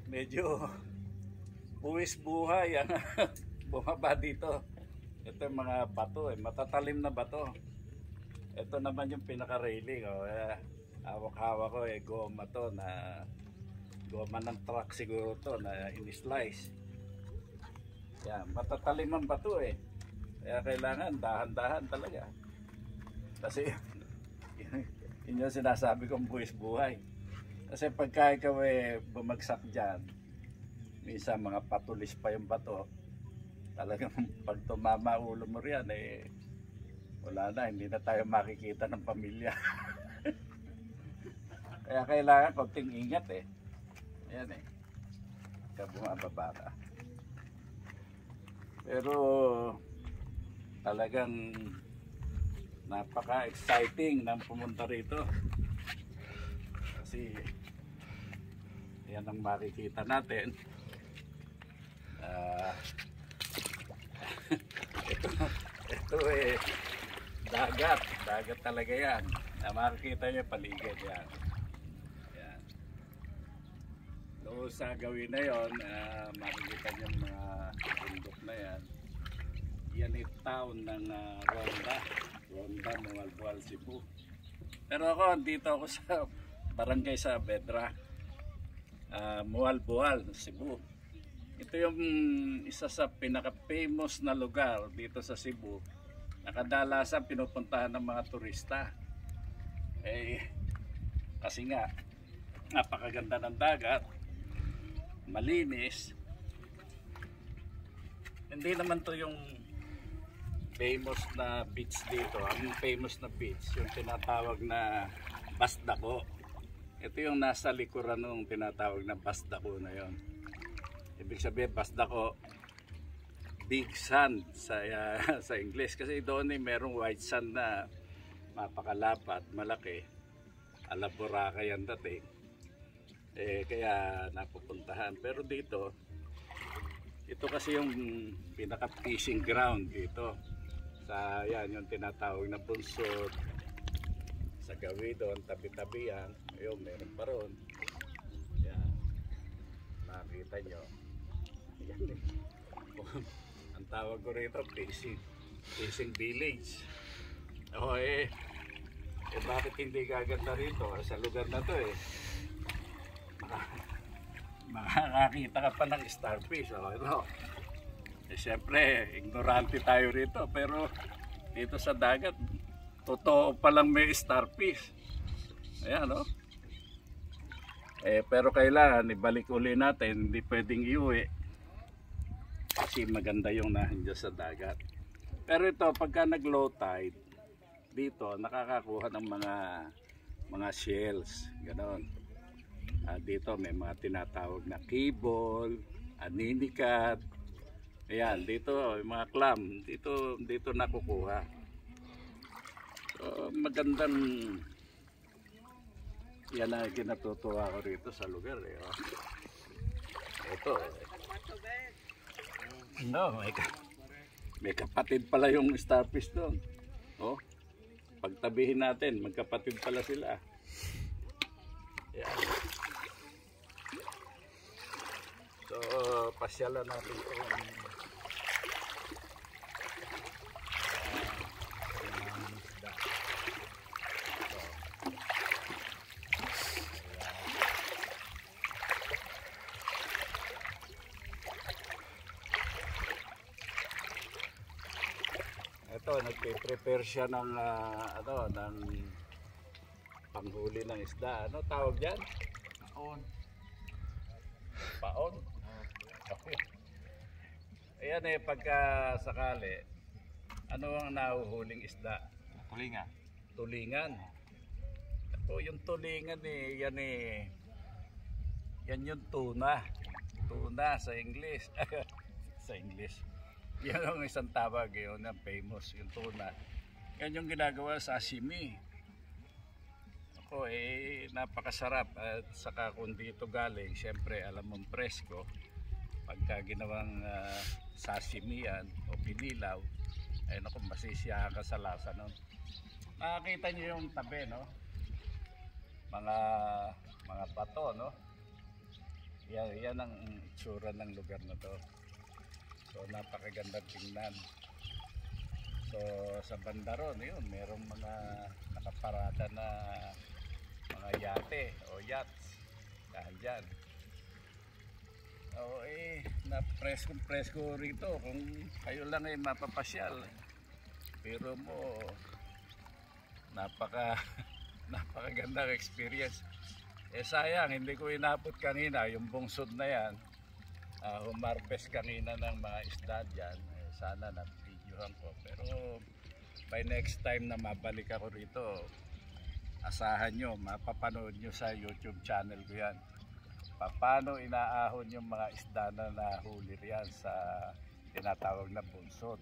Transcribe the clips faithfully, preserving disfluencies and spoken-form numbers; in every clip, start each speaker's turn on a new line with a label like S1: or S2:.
S1: medyo buwis buhay ang bumaba dito. Ito yung mga bato eh, matatalim na bato. Ito naman yung pinaka-railing. Oh. Eh, hawak-hawak ko eh, goma to na goma ng truck siguro to na in-slice. Yan, matatalim ang bato eh. Kaya kailangan dahan-dahan talaga. Kasi yun yung sinasabi kong buwis buhay. Kasi pagka ikaw eh bumagsak dyan, minsan mga patulis pa yung bato, talagang pag tumama ulo mo riyan eh wala na, hindi na tayo makikita ng pamilya. Kaya kailangan konting ingat eh. Ayan eh, pagka bumababa ka. Pero talagang napaka-exciting nang pumunta rito. Kasi yan ang makikita natin. Uh, ito, ito eh dagat, dagat talaga yan. Na makikita niyo paligid yan. Yan. So sa gawin na yon, uh, makikita niyo mga bundok na yan. Yan ay town ng uh, Ronda, Ronda, Mualbual, Cebu. Pero ako, dito ako sa Barangay Saavedra, uh, Mualbual, Cebu. Ito yung isa sa pinaka-famous na lugar dito sa Cebu na kadalasan pinupuntahan ng mga turista. Eh, kasi nga, napakaganda ng dagat, malinis. Hindi naman to yung famous na beach dito. Ang famous na beach, yung tinatawag na Basdako. Ito yung nasa likuran ng tinatawag na Basdako na yon. Ibig sabihin, Basdako, big sand sa, uh, sa English. Kasi doon eh, merong white sand na mapakalapat, malaki. Ala Boracay yan dati. Eh, kaya napupuntahan. Pero dito, ito kasi yung pinaka-fishing ground dito. Sa yan yung tinatawag na Bunsod, sa gawi doon, tabi-tabi yan, ayun, meron pa ron. Yan, nakita nyo yan eh. Ang tawag ko rito, fishing fishing village. O eh, eh bakit hindi gaganda rito sa lugar na to eh. Makakakita ka pa ng starfish. O ito, eh, siyempre, ignorante tayo rito, pero dito sa dagat, totoo palang may starfish. Ayan, no? Eh, pero kailangan, ibalik uli natin, hindi pwedeng iuwi. Kasi maganda yung nahandiyan sa dagat. Pero ito, pagka nag-low tide, dito, nakakakuha ng mga mga shells, gano'n. Uh, dito, may mga tinatawag na kibol, aninikat. Ayan, dito yung mga clam, dito dito nakukuha. So, magandang yan ang kinatutuwa ko rito sa lugar eh. Oh. Ito. No, may, may kapatid pala yung starfish doon. Oh. Pagtabihin natin, magkapatid pala sila. Ayan. So, pasyalan natin ito. Ito, nagpe-prepare siya ng uh, ano, ng panghuli ng isda. Ano tawag diyan? Paon. Paon? Okay. Ayan eh, pagka sakali, ano ang nahuhuling isda?
S2: Tulingan.
S1: Tulingan. Ito yung tulingan eh, yan eh, yan yung tuna. Tuna sa English. Sa English. Yan ang isang tawag yun, ang famous, yung tuna. Yan yung ginagawa sa sashimi. Ako eh, napakasarap. At saka kung dito galing, syempre alam mong presko. Pagka ginawang uh, sashimi yan, o pinilaw, ay naku, masisiyahan ka sa lasa nun. Nakakita nyo yung tabi, no? Mga, mga bato, no? Yan, yan ang itsura ng lugar na to. So napakaganda tingnan. So sa banda ron, yun, merong mga nakaparada na mga yate o yachts. Dahil dyan. Oo eh, na preskong presko rito kung kayo lang ay mapapasyal. Pero mo, napaka, napakagandang experience. Eh sayang, hindi ko inabot kanina yung bungsod na yan. Uh, humarvest kanina ng mga isda dyan. Eh, sana na-videohan ko. Pero by next time na mabalik ako rito, asahan nyo, mapapanood nyo sa YouTube channel ko yan. Paano inaahon yung mga isda na nahuli riyan sa tinatawag na bungsod.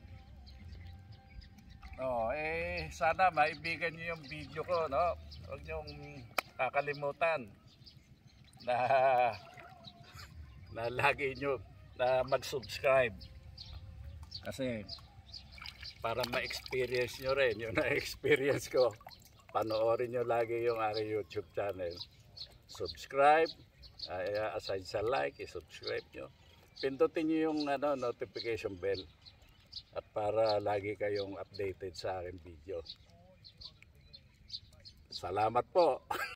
S1: Oh, eh sana maibigan niyo yung video ko, no? Huwag niyong kakalimutan na na lagi niyo na mag-subscribe. Kasi para ma-experience niyo rin yung na-experience ko. Panoorin niyo lagi yung aking YouTube channel. Subscribe, uh, aside sa like, i-subscribe niyo. Pindutin niyo yung ano, notification bell. At para lagi kayong updated sa aking video. Salamat po.